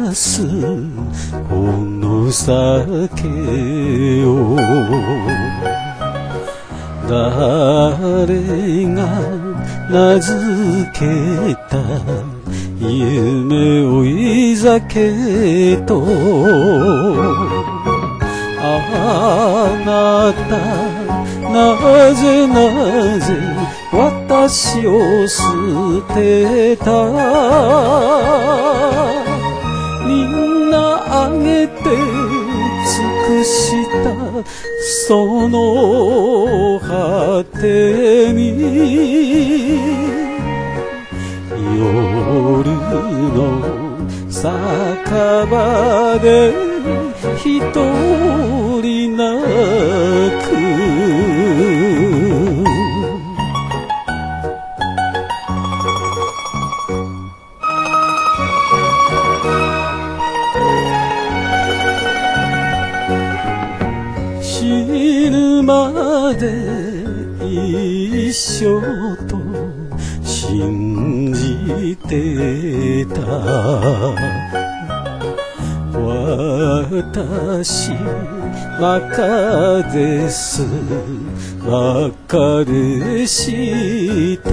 すこの酒を誰が名付けた夢追い酒とあなたなぜなぜ私を捨てたみんなあげて尽くしたその果てに夜の酒場で一人泣く死ぬまで一緒と信じてた私バカですバカでした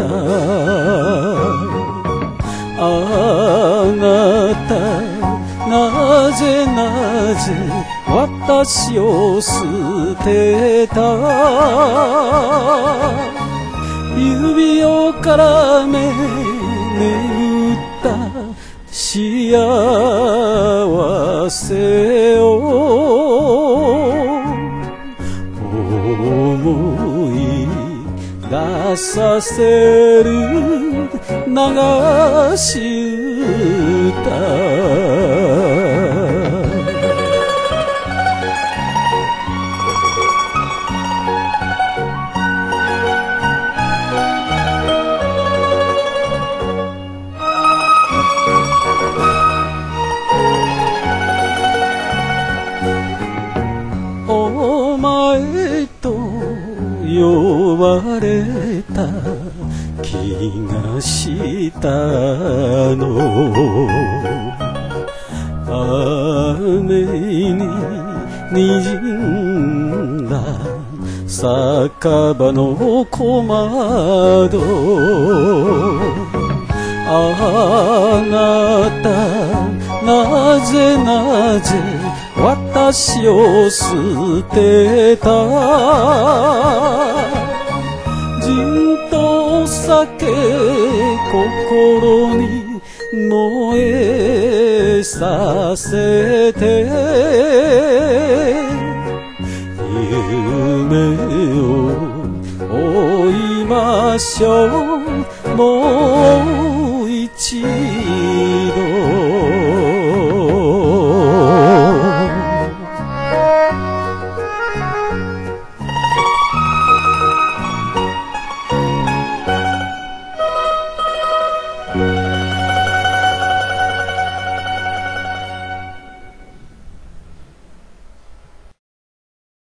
あなたなぜなぜ私を捨てた指を絡め眠った幸せを思い出させる流し歌お前と呼ばれた気がしたの雨に滲んだ酒場の小窓あなたなぜなぜ私を捨てたじんと酒心に燃えさせて夢を追いましょうもう